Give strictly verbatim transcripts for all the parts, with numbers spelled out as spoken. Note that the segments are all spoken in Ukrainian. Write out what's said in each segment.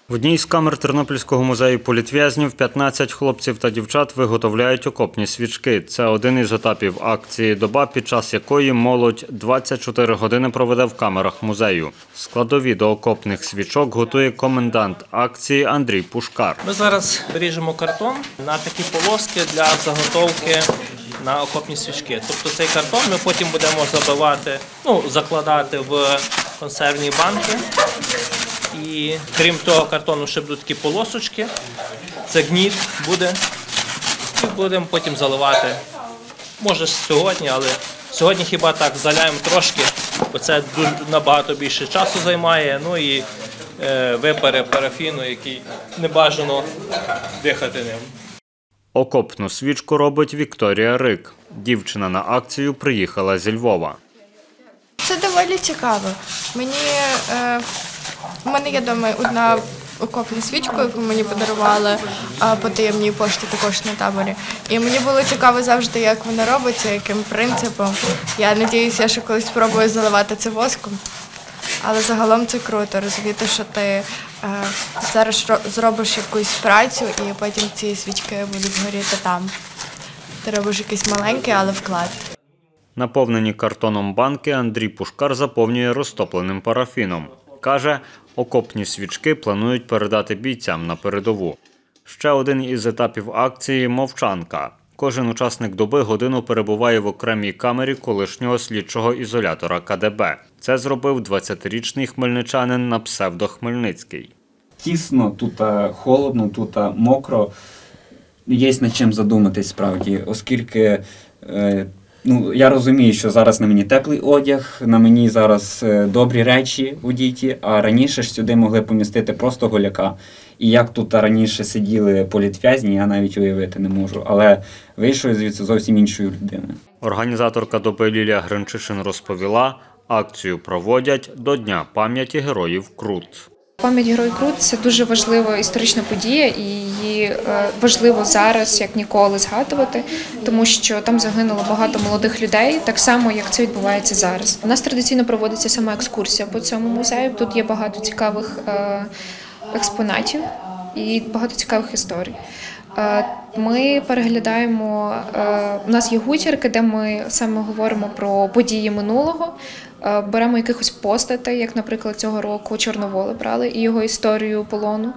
В одній з камер Тернопільського музею політв'язнів п'ятнадцять хлопців та дівчат виготовляють окопні свічки. Це один із етапів акції «Доба», під час якої молодь двадцять чотири години проведе в камерах музею. Складові до окопних свічок готує комендант акції Андрій Пушкар. Ми зараз ріжемо картон на такі полоски для заготовки на окопні свічки. Тобто цей картон ми потім будемо забивати, ну, закладати в консервні банки. І крім того картону ще будуть такі полосочки, це гніт буде, і будемо потім заливати. Може сьогодні, але сьогодні хіба так заляємо трошки, бо це набагато більше часу займає, ну і е, випари парафіну, який не бажано дихати ним. Окопну свічку робить Вікторія Рик. Дівчина на акцію приїхала зі Львова. Це доволі цікаво. Мені... Е... У мене є вдома одна окопна свічка, яку мені подарували по таємній пошті також на таборі. І мені було цікаво завжди, як вона робиться, яким принципом. Я сподіваюся, я ще колись спробую заливати це воском. Але загалом це круто, розуміти, що ти е, зараз зробиш якусь працю і потім ці свічки будуть горіти там. Ти робиш якийсь маленький, але вклад. Наповнені картоном банки Андрій Пушкар заповнює розтопленим парафіном. Каже, окопні свічки планують передати бійцям на передову. Ще один із етапів акції – мовчанка. Кожен учасник доби годину перебуває в окремій камері колишнього слідчого ізолятора ка де бе. Це зробив двадцятирічний хмельничанин на псевдо Хмельницький. Тісно, тут холодно, тут мокро. Є над чим задуматись справді, оскільки... Е Ну, я розумію, що зараз на мені теплий одяг, на мені зараз добрі речі одіті, а раніше ж сюди могли помістити просто голяка. І як тут раніше сиділи політв'язні, я навіть уявити не можу. Але вийшов звідси зовсім іншою людиною. Організаторка доби Лілія Гринчишин розповіла, акцію проводять до Дня пам'яті героїв Крут. Пам'ять Героїв Крут – це дуже важлива історична подія, і її важливо зараз, як ніколи, згадувати, тому що там загинуло багато молодих людей, так само, як це відбувається зараз. У нас традиційно проводиться сама екскурсія по цьому музею. Тут є багато цікавих експонатів і багато цікавих історій. Ми переглядаємо, у нас є гутірки, де ми саме говоримо про події минулого, беремо якихось постатей, як, наприклад, цього року Чорновола брали і його історію полону.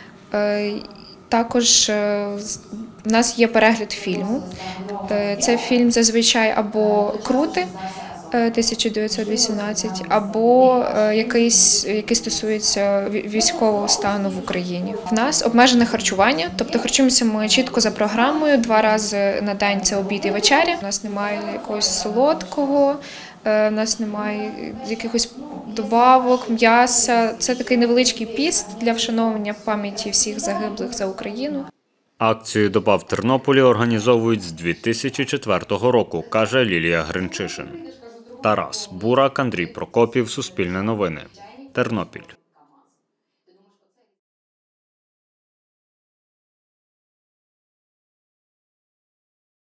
Також у нас є перегляд фільму. Це фільм зазвичай або «Крути» тисяча дев'ятсот вісімнадцять, або якийсь, який стосується військового стану в Україні. В нас обмежене харчування, тобто харчуємося ми чітко за програмою, два рази на день це обід і вечеря. У нас немає якогось солодкого, у нас немає якихось добавок, м'яса. Це такий невеличкий піст для вшановування пам'яті всіх загиблих за Україну. Акцію «Доба» в Тернополі організовують з дві тисячі четвертого року, каже Лілія Гринчишин. Тарас Бурак, Андрій Прокопів, Суспільне новини, Тернопіль.